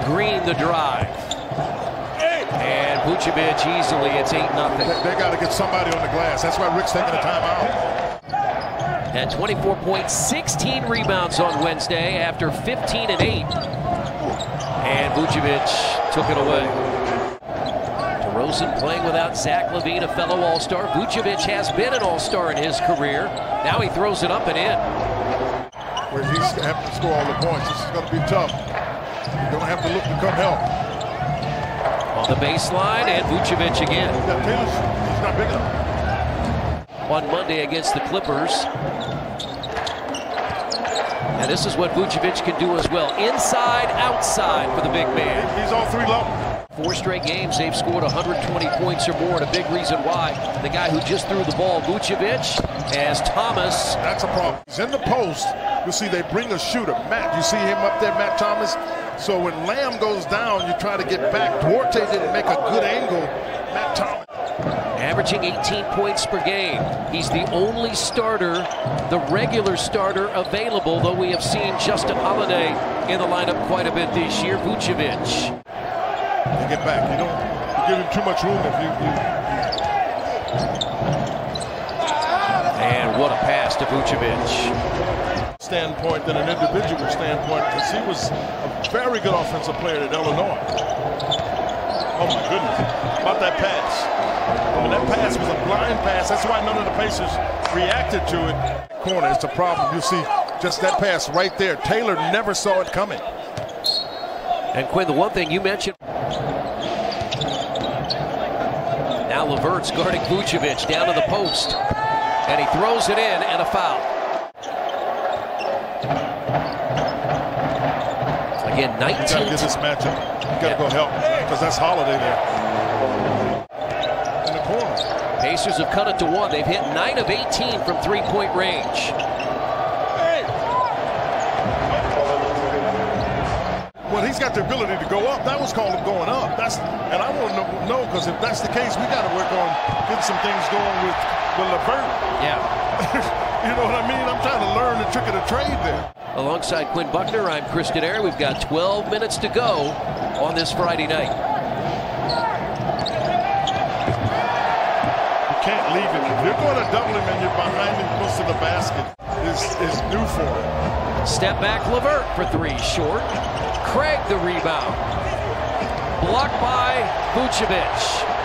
Green the drive. And Vucevic easily, it's 8-0. They got to get somebody on the glass. That's why Rick's taking a timeout. At 24 points, 16 rebounds on Wednesday after 15 and 8. And Vucevic took it away. DeRozan playing without Zach LaVine, a fellow All-Star. Vucevic has been an All-Star in his career. Now he throws it up and in. Where he's having to score all the points. This is going to be tough. You're going to have to look to come help. On the baseline, and Vucevic again. He's not big enough. On Monday against the Clippers. And this is what Vucevic can do as well. Inside, outside for the big man. He's on 3 level. 4 straight games, they've scored 120 points or more, and a big reason why. The guy who just threw the ball, Vucevic, as Thomas. That's a problem. He's in the post. You'll see they bring a shooter. Matt, you see him up there, Matt Thomas? So when Lamb goes down, you try to get back. Duarte didn't make a good angle. Matt Thomas. Averaging 18 points per game. He's the only starter, the regular starter available, though we have seen Justin Holiday in the lineup quite a bit this year. Vucevic. You get back. You don't give him too much room if you. And what a pass to Vucevic. Standpoint than an individual standpoint, because he was a very good offensive player at Illinois. Oh my goodness. About that pass. And that pass was a blind pass. That's why none of the Pacers reacted to it. Corner, it's a problem. You see just that pass right there. Taylor never saw it coming. And Quinn, the one thing you mentioned. Now LeVert's guarding Vucevic down to the post. And he throws it in, and a foul. Again, 19. You gotta get this matchup. You gotta go help, because that's Holiday there. In the corner. Pacers have cut it to 1. They've hit 9 of 18 from 3-point range. Well, he's got the ability to go up. That was called him going up. And I want to know, because if that's the case, we got to work on getting some things going with LeVert. Yeah. You know what I mean? I'm trying to learn the trick of the trade there. Alongside Quinn Buckner, I'm Kristen Eyre. We've got 12 minutes to go on this Friday night. You can't leave him. If you're going to double him and you're behind him close to the basket, is new for him. Step back, LeVert for 3, short. Craig the rebound. Blocked by Vucevic.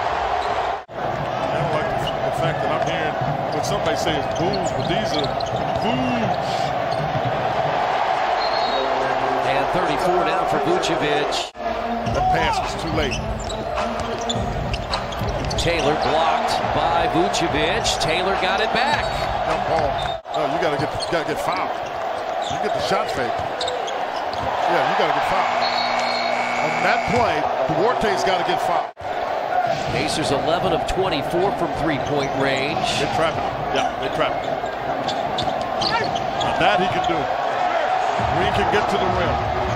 I don't like the fact that I'm hearing what somebody say is booze, but these are booze. And 34 now for Vucevic. The pass was too late. Taylor blocked by Vucevic. Taylor got it back. No ball. No, you gotta get fouled. You get the shot fake. Yeah, you gotta get fouled. On that play, Duarte's gotta get fouled. Pacers 11 of 24 from 3-point range. They're trapping him. Yeah, they're trapping him. Now that he can do. Green can get to the rim.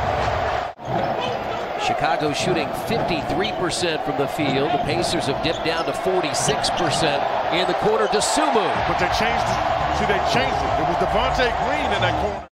Chicago shooting 53% from the field. The Pacers have dipped down to 46% in the corner to Sumu. But they changed it. See, they changed it. It was Devontae Green in that corner.